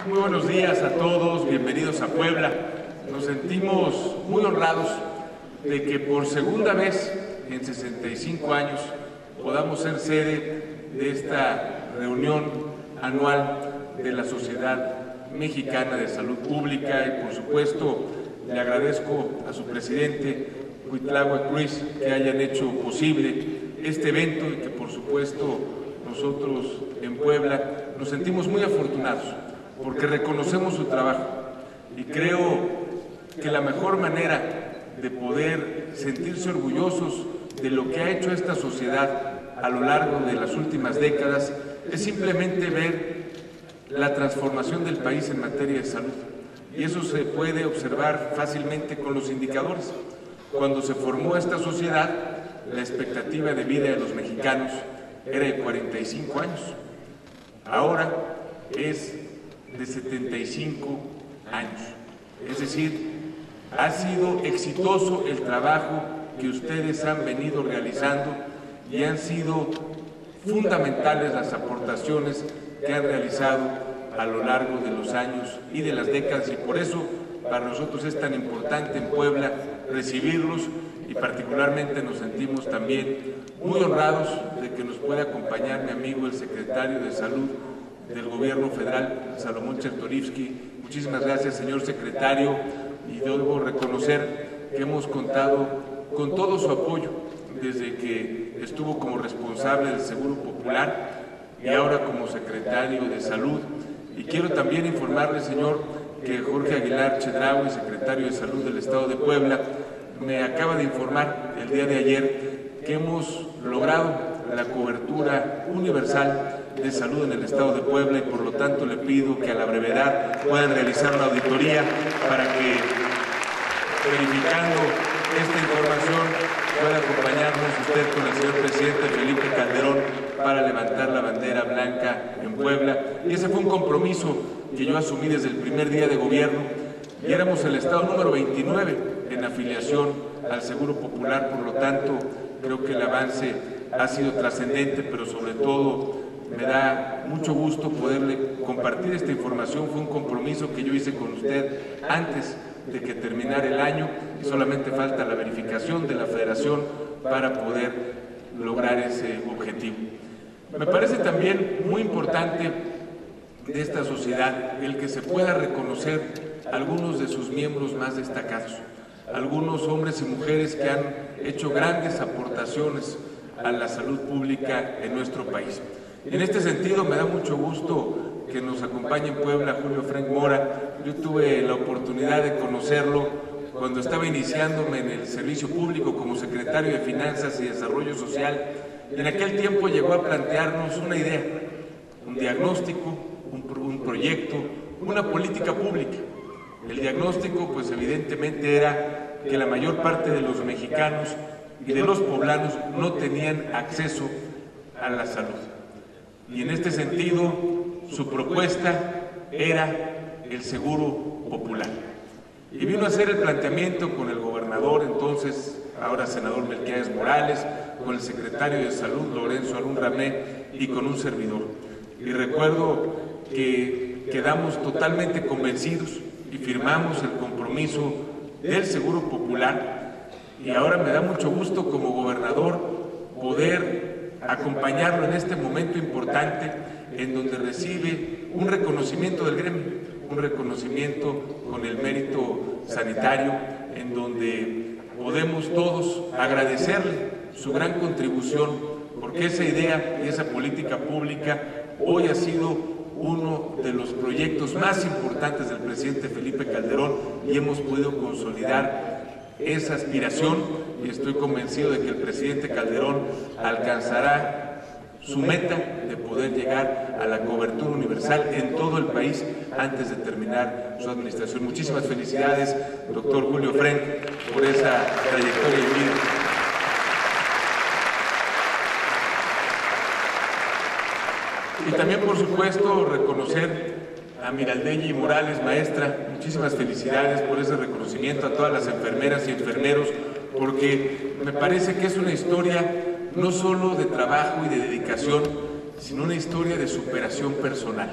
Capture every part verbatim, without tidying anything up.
Muy buenos días a todos, bienvenidos a Puebla. Nos sentimos muy honrados de que por segunda vez en sesenta y cinco años podamos ser sede de esta reunión anual de la Sociedad Mexicana de Salud Pública y por supuesto le agradezco a su presidente Cuitláhuac Ruiz que hayan hecho posible este evento y que por supuesto nosotros en Puebla nos sentimos muy afortunados porque reconocemos su trabajo y creo que la mejor manera de poder sentirse orgullosos de lo que ha hecho esta sociedad a lo largo de las últimas décadas es simplemente ver la transformación del país en materia de salud. Y eso se puede observar fácilmente con los indicadores. Cuando se formó esta sociedad, la expectativa de vida de los mexicanos era de cuarenta y cinco años. Ahora es de setenta y cinco años. Es decir, ha sido exitoso el trabajo que ustedes han venido realizando y han sido fundamentales las aportaciones que han realizado a lo largo de los años y de las décadas y por eso para nosotros es tan importante en Puebla recibirlos y particularmente nos sentimos también muy honrados de que nos pueda acompañar mi amigo el secretario de Salud del Gobierno Federal, Salomón Chertorivsky. Muchísimas gracias, señor secretario, y debo reconocer que hemos contado con todo su apoyo desde que estuvo como responsable del Seguro Popular y ahora como secretario de Salud. Y quiero también informarle, señor, que Jorge Aguilar Chedraui, secretario de Salud del Estado de Puebla, me acaba de informar el día de ayer que hemos logrado la cobertura universal de salud en el Estado de Puebla y por lo tanto le pido que a la brevedad puedan realizar una auditoría para que, verificando esta información, pueda acompañarnos usted con el señor presidente Felipe Calderón para levantar la bandera blanca en Puebla. Y ese fue un compromiso que yo asumí desde el primer día de gobierno y éramos el estado número veintinueve en afiliación al Seguro Popular, por lo tanto creo que el avance ha sido trascendente, pero sobre todo me da mucho gusto poderle compartir esta información. Fue un compromiso que yo hice con usted antes de que terminara el año y solamente falta la verificación de la Federación para poder lograr ese objetivo. Me parece también muy importante de esta sociedad el que se pueda reconocer algunos de sus miembros más destacados, algunos hombres y mujeres que han hecho grandes aportaciones a la salud pública en nuestro país. En este sentido, me da mucho gusto que nos acompañe en Puebla Julio Frenk Mora. Yo tuve la oportunidad de conocerlo cuando estaba iniciándome en el servicio público como secretario de Finanzas y Desarrollo Social. En aquel tiempo llegó a plantearnos una idea, un diagnóstico, un, pro, un proyecto, una política pública. El diagnóstico, pues evidentemente era que la mayor parte de los mexicanos y de los poblanos no tenían acceso a la salud. Y en este sentido, su propuesta era el Seguro Popular. Y vino a hacer el planteamiento con el gobernador, entonces, ahora senador Melquiades Morales, con el secretario de Salud, Lorenzo Arún Ramé, y con un servidor. Y recuerdo que quedamos totalmente convencidos y firmamos el compromiso del Seguro Popular. Y ahora me da mucho gusto como gobernador poder acompañarlo en este momento importante en donde recibe un reconocimiento del gremio, un reconocimiento con el mérito sanitario, en donde podemos todos agradecerle su gran contribución, porque esa idea y esa política pública hoy ha sido uno de los proyectos más importantes del presidente Felipe Calderón y hemos podido consolidar esa aspiración y estoy convencido de que el presidente Calderón alcanzará su meta de poder llegar a la cobertura universal en todo el país antes de terminar su administración. Muchísimas felicidades, doctor Julio Frenk, por esa trayectoria de vida. Y también, por supuesto, reconocer a Miraldeyi Morales, maestra, muchísimas felicidades por ese reconocimiento, a todas las enfermeras y enfermeros, porque me parece que es una historia no solo de trabajo y de dedicación, sino una historia de superación personal.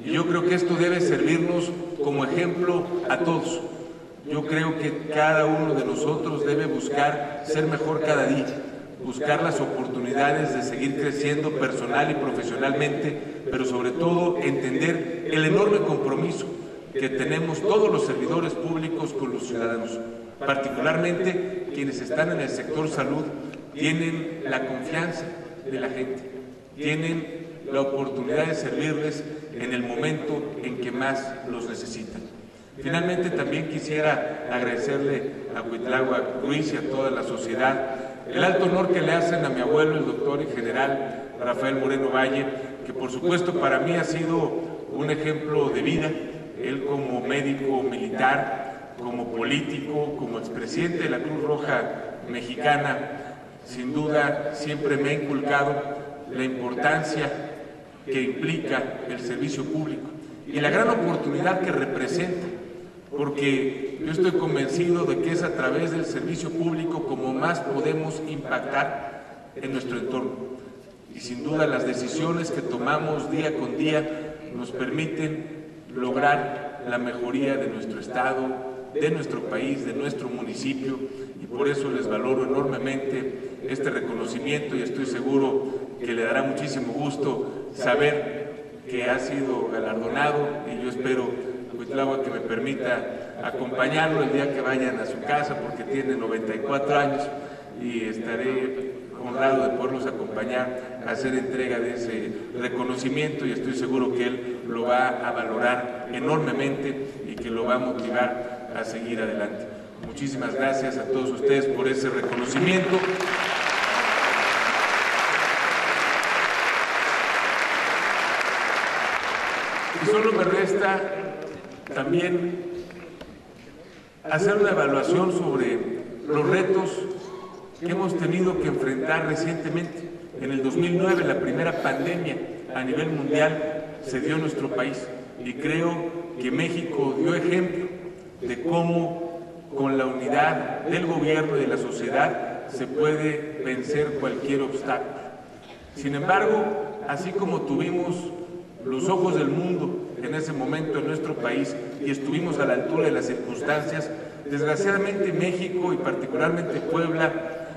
Y yo creo que esto debe servirnos como ejemplo a todos. Yo creo que cada uno de nosotros debe buscar ser mejor cada día, buscar las oportunidades de seguir creciendo personal y profesionalmente, pero sobre todo entender el enorme compromiso que tenemos todos los servidores públicos con los ciudadanos, particularmente quienes están en el sector salud, tienen la confianza de la gente, tienen la oportunidad de servirles en el momento en que más los necesitan. Finalmente, también quisiera agradecerle a Cuitláhuac Ruiz y a toda la sociedad el alto honor que le hacen a mi abuelo, el doctor y general Rafael Moreno Valle, que por supuesto para mí ha sido un ejemplo de vida. Él como médico militar, como político, como expresidente de la Cruz Roja Mexicana, sin duda siempre me ha inculcado la importancia que implica el servicio público y la gran oportunidad que representa, porque yo estoy convencido de que es a través del servicio público como más podemos impactar en nuestro entorno. Y sin duda las decisiones que tomamos día con día nos permiten lograr la mejoría de nuestro estado, de nuestro país, de nuestro municipio, y por eso les valoro enormemente este reconocimiento y estoy seguro que le dará muchísimo gusto saber que ha sido galardonado, y yo espero, Cuitláhuac, que me permita acompañarlo el día que vayan a su casa, porque tiene noventa y cuatro años, y estaré honrado de poderlos acompañar a hacer entrega de ese reconocimiento, y estoy seguro que él lo va a valorar enormemente y que lo va a motivar a seguir adelante. Muchísimas gracias a todos ustedes por ese reconocimiento. Y solo me resta también hacer una evaluación sobre los retos que hemos tenido que enfrentar recientemente. En el dos mil nueve, la primera pandemia a nivel mundial se dio en nuestro país, y creo que México dio ejemplo de cómo con la unidad del gobierno y de la sociedad se puede vencer cualquier obstáculo. Sin embargo, así como tuvimos los ojos del mundo en ese momento en nuestro país y estuvimos a la altura de las circunstancias, desgraciadamente México y particularmente Puebla,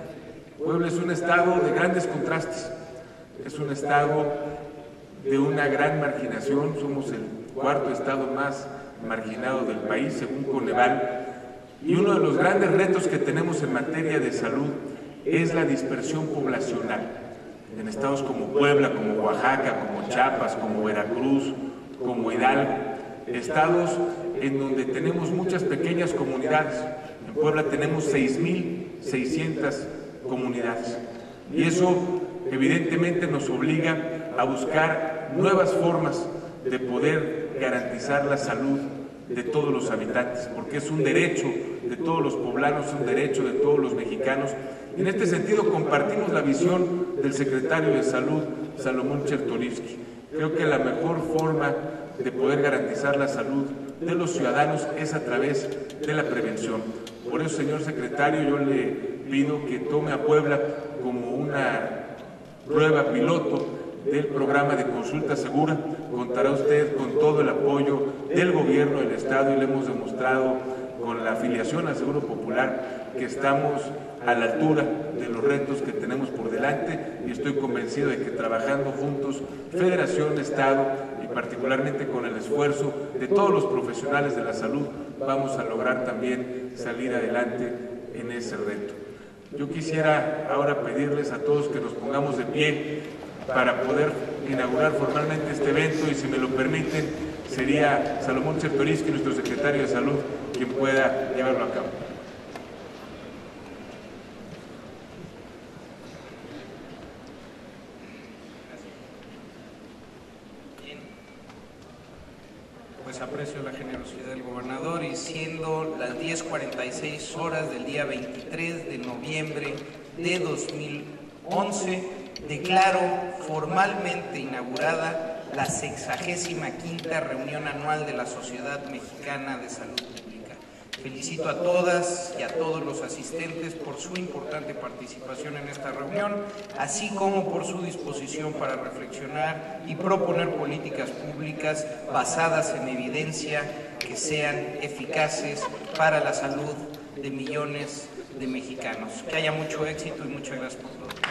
Puebla es un estado de grandes contrastes, es un estado de una gran marginación, somos el cuarto estado más marginado del país según Coneval, y uno de los grandes retos que tenemos en materia de salud es la dispersión poblacional. En estados como Puebla, como Oaxaca, como Chiapas, como Veracruz, como Hidalgo, estados en donde tenemos muchas pequeñas comunidades. En Puebla tenemos seis mil seiscientas comunidades, y eso evidentemente nos obliga a buscar nuevas formas de poder garantizar la salud de todos los habitantes, porque es un derecho de todos los poblanos, un derecho de todos los mexicanos. En este sentido compartimos la visión del secretario de Salud, Salomón Chertorivsky. Creo que la mejor forma de poder garantizar la salud de los ciudadanos es a través de la prevención. Por eso, señor secretario, yo le pido que tome a Puebla como una prueba piloto del programa de consulta segura. Contará usted con todo el apoyo del gobierno del estado, y le hemos demostrado con la afiliación al Seguro Popular que estamos a la altura de los retos que tenemos por delante, y estoy convencido de que trabajando juntos, Federación, Estado y particularmente con el esfuerzo de todos los profesionales de la salud, vamos a lograr también salir adelante en ese reto. Yo quisiera ahora pedirles a todos que nos pongamos de pie para poder inaugurar formalmente este evento, y si me lo permiten, sería Salomón Chertorivsky, nuestro secretario de Salud, quien pueda llevarlo a cabo. Pues aprecio la generosidad del gobernador, y siendo las diez cuarenta y seis horas del día veintitrés de noviembre de dos mil once, declaro formalmente inaugurada la sexagésima quinta reunión anual de la Sociedad Mexicana de Salud Pública. Felicito a todas y a todos los asistentes por su importante participación en esta reunión, así como por su disposición para reflexionar y proponer políticas públicas basadas en evidencia que sean eficaces para la salud de millones de mexicanos. Que haya mucho éxito y muchas gracias por todo.